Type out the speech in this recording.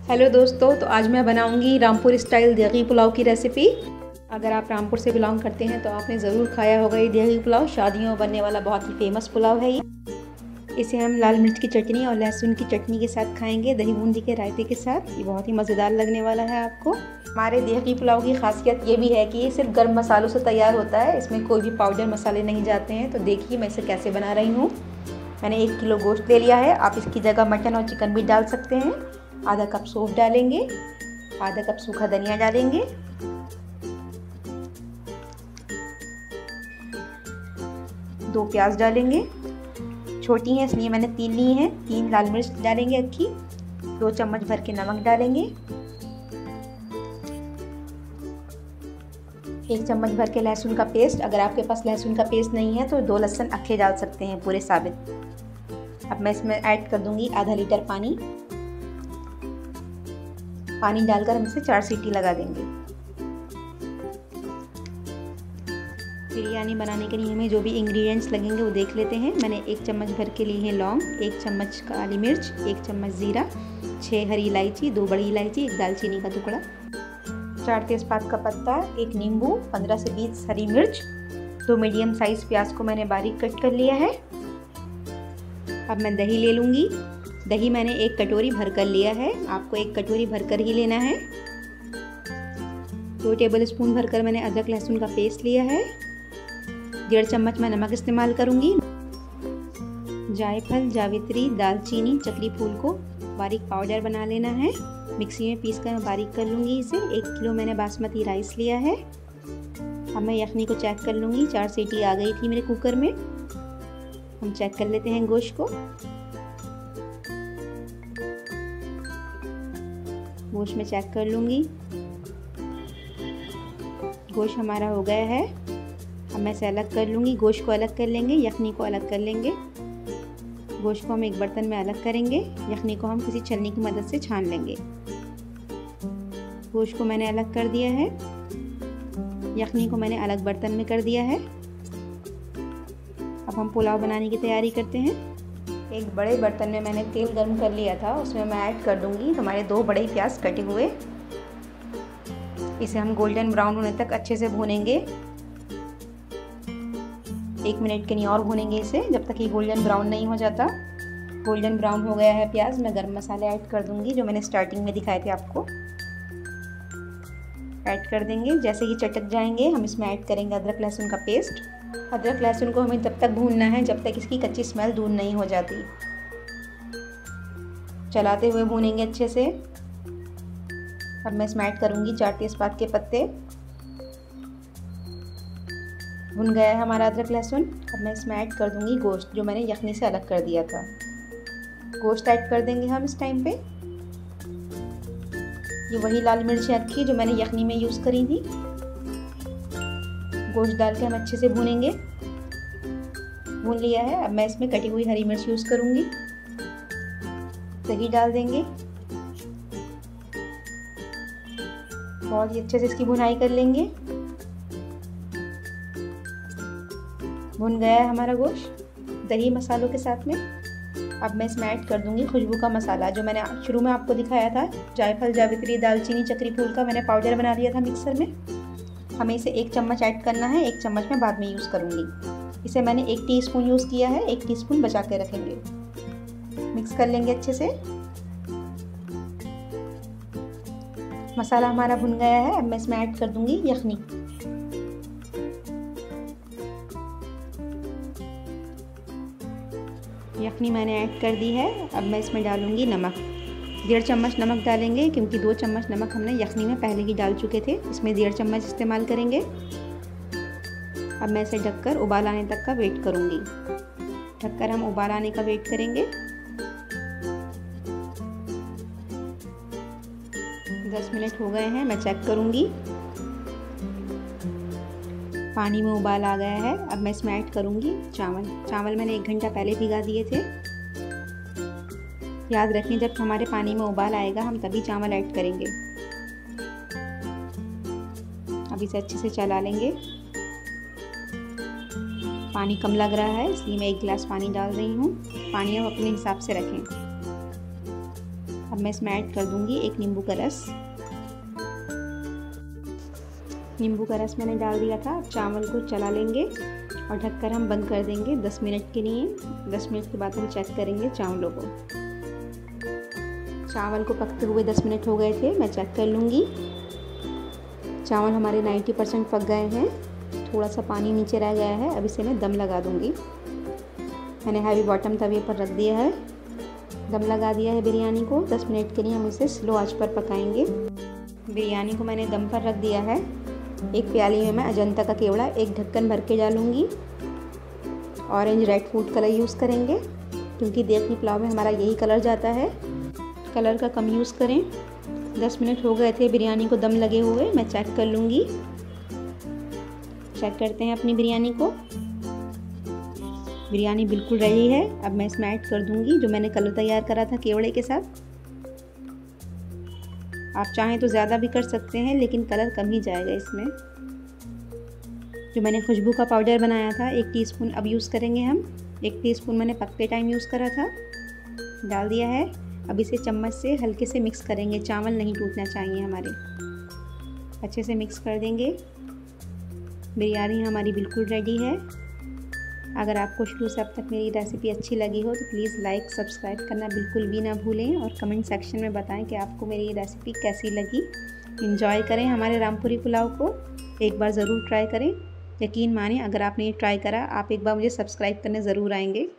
Hello दोस्तों, तो आज मैं बनाऊंगी रामपुर स्टाइल देगी पुलाव की रेसिपी। अगर आप रामपुर से बिलोंग करते हैं तो आपने ज़रूर खाया होगा ये देगी पुलाव। शादियों में बनने वाला बहुत ही फेमस पुलाव है ये। इसे हम लाल मिर्च की चटनी और लहसुन की चटनी के साथ खाएंगे, दही बूंदी के रायते के साथ। ये बहुत ही मज़ेदार लगने वाला है आपको। हमारे देगी पुलाव की खासियत ये भी है कि ये सिर्फ गर्म मसालों से तैयार होता है, इसमें कोई भी पाउडर मसाले नहीं जाते हैं। तो देखिए मैं इसे कैसे बना रही हूँ। मैंने 1 किलो गोश्त ले लिया है। आप इसकी जगह मटन और चिकन भी डाल सकते हैं। आधा कप सौंफ डालेंगे, आधा कप सूखा धनिया डालेंगे, 2 प्याज डालेंगे, छोटी हैं इसलिए मैंने 3 ली हैं। 3 लाल मिर्च डालेंगे अक्खी, 2 चम्मच भर के नमक डालेंगे, 1 चम्मच भर के लहसुन का पेस्ट। अगर आपके पास लहसुन का पेस्ट नहीं है तो 2 लहसुन अक्खे डाल सकते हैं पूरे साबित। अब मैं इसमें ऐड कर दूंगी आधा लीटर पानी। पानी डालकर हम इसे 4 सीटी लगा देंगे। बिरयानी बनाने के लिए हमें जो भी इंग्रेडिएंट्स लगेंगे वो देख लेते हैं। मैंने 1 चम्मच भर के लिए हैं लौंग, 1 चम्मच काली मिर्च, 1 चम्मच ज़ीरा, 6 हरी इलायची, 2 बड़ी इलायची, 1 दालचीनी का टुकड़ा, 4 तेज़पात का पत्ता, 1 नींबू, 15 से 20 हरी मिर्च, 2 मीडियम साइज़ प्याज को मैंने बारीक कट कर लिया है। अब मैं दही ले लूँगी। दही मैंने 1 कटोरी भरकर लिया है, आपको 1 कटोरी भरकर ही लेना है। 2 टेबल स्पून भरकर मैंने अदरक लहसुन का पेस्ट लिया है। 1.5 चम्मच मैं नमक इस्तेमाल करूंगी। जायफल, जावित्री, दालचीनी, चक्री फूल को बारीक पाउडर बना लेना है। मिक्सी में पीस कर मैं बारीक कर लूँगी इसे। 1 किलो मैंने बासमती राइस लिया है। अब मैं यखनी को चेक कर लूँगी। 4 सीटी आ गई थी मेरे कुकर में। हम चेक कर लेते हैं गोश्त को। गोश्त में चेक कर लूँगी। गोश्त हमारा हो गया है। अब मैं इसे अलग कर लूँगी। गोश्त को अलग कर लेंगे, यखनी को अलग कर लेंगे। गोश्त को हम एक बर्तन में अलग करेंगे, यखनी को हम किसी छलनी की मदद से छान लेंगे। गोश्त को मैंने अलग कर दिया है, यखनी को मैंने अलग बर्तन में कर दिया है। अब हम पुलाव बनाने की तैयारी करते हैं। एक बड़े बर्तन में मैंने तेल गर्म कर लिया था, उसमें मैं ऐड कर दूंगी हमारे 2 बड़े प्याज कटे हुए। इसे हम गोल्डन ब्राउन होने तक अच्छे से भूनेंगे। 1 मिनट के लिए और भूनेंगे इसे, जब तक ये गोल्डन ब्राउन नहीं हो जाता। गोल्डन ब्राउन हो गया है प्याज। मैं गरम मसाले ऐड कर दूंगी जो मैंने स्टार्टिंग में दिखाए थे आपको। ऐड कर देंगे। जैसे ही चटक जाएंगे हम इसमें ऐड करेंगे अदरक लहसुन का पेस्ट। अदरक लहसुन को हमें तब तक भूनना है जब तक इसकी कच्ची स्मेल दूर नहीं हो जाती। चलाते हुए भूनेंगे अच्छे से। अब मैं इसमें ऐड करूंगी 4 तेज़पात के पत्ते। भुन गया है हमारा अदरक लहसुन। अब मैं इसमें ऐड कर दूंगी गोश्त जो मैंने यखनी से अलग कर दिया था। गोश्त ऐड कर देंगे हम इस टाइम पे। ये वही लाल मिर्च अक्खी जो मैंने यखनी में यूज़ करी थी। गोश्त डाल के हम अच्छे से भूनेंगे। भून लिया है। अब मैं इसमें कटी हुई हरी मिर्च यूज़ करूंगी। दही डाल देंगे। बहुत ही अच्छे से इसकी भुनाई कर लेंगे। भुन गया है हमारा गोश्त दही मसालों के साथ में। अब मैं इसमें ऐड कर दूंगी खुशबू का मसाला जो मैंने शुरू में आपको दिखाया था। जायफल, जावित्री, दालचीनी, चक्री फूल का मैंने पाउडर बना लिया था मिक्सर में। हमें इसे 1 चम्मच ऐड करना है। 1 चम्मच मैं बाद में यूज़ करूंगी। इसे मैंने 1 टीस्पून यूज़ किया है, 1 टीस्पून बचा के रखेंगे। मिक्स कर लेंगे अच्छे से। मसाला हमारा भुन गया है। अब मैं इसमें ऐड कर दूंगी यखनी। यखनी मैंने ऐड कर दी है। अब मैं इसमें डालूंगी नमक। 1.5 चम्मच नमक डालेंगे क्योंकि 2 चम्मच नमक हमने यखनी में पहले ही डाल चुके थे। इसमें 1.5 चम्मच इस्तेमाल करेंगे। अब मैं इसे ढककर उबाल आने तक का वेट करूंगी। ढककर हम उबाल आने का वेट करेंगे। 10 मिनट हो गए हैं। मैं चेक करूंगी। पानी में उबाल आ गया है। अब मैं इसमें ऐड करूंगी चावल मैंने 1 घंटा पहले भिगा दिए थे। याद रखें जब हमारे पानी में उबाल आएगा हम तभी चावल ऐड करेंगे। अब इसे अच्छे से चला लेंगे। पानी कम लग रहा है इसलिए मैं 1 गिलास पानी डाल रही हूँ। पानी आप अपने हिसाब से रखें। अब मैं इसमें ऐड कर दूंगी एक नींबू का रस। नींबू का रस मैंने डाल दिया था। अब चावल को चला लेंगे और ढककर हम बंद कर देंगे 10 मिनट के लिए। 10 मिनट के बाद हम चेक करेंगे चावलों को। चावल को पकते हुए 10 मिनट हो गए थे, मैं चेक कर लूँगी। चावल हमारे 90% पक गए हैं, थोड़ा सा पानी नीचे रह गया है। अब इसे मैं दम लगा दूँगी। मैंने हैवी बॉटम तवे पर रख दिया है, दम लगा दिया है बिरयानी को। 10 मिनट के लिए हम इसे स्लो आंच पर पकाएंगे। बिरयानी को मैंने दम पर रख दिया है। एक प्याली में मैं अजंता का केवड़ा एक ढक्कन भर के डालूँगी। Orange red food colour use करेंगे क्योंकि देगी पुलाव में हमारा यही कलर जाता है। कलर का कम यूज़ करें। 10 मिनट हो गए थे बिरयानी को दम लगे हुए, मैं चेक कर लूँगी। चेक करते हैं अपनी बिरयानी को। बिरयानी बिल्कुल रेडी है। अब मैं इसमें ऐड कर दूँगी जो मैंने कलर तैयार करा था केवड़े के साथ। आप चाहें तो ज़्यादा भी कर सकते हैं, लेकिन कलर कम ही जाएगा इसमें। जो मैंने खुशबू का पाउडर बनाया था 1 टीस्पून अब यूज़ करेंगे हम। 1 टीस्पून मैंने पकते टाइम यूज़ करा था, डाल दिया है। अब इसे चम्मच से हल्के से मिक्स करेंगे, चावल नहीं टूटना चाहिए हमारे। अच्छे से मिक्स कर देंगे। बिरयानी हमारी बिल्कुल रेडी है। अगर आपको शुरू से अब तक मेरी रेसिपी अच्छी लगी हो तो प्लीज़ लाइक सब्सक्राइब करना बिल्कुल भी ना भूलें और कमेंट सेक्शन में बताएं कि आपको मेरी रेसिपी कैसी लगी। एंजॉय करें हमारे रामपुरी पुलाव को, एक बार ज़रूर ट्राई करें। यकीन मानिए अगर आपने ये ट्राई करा, आप एक बार मुझे सब्सक्राइब करने ज़रूर आएंगे।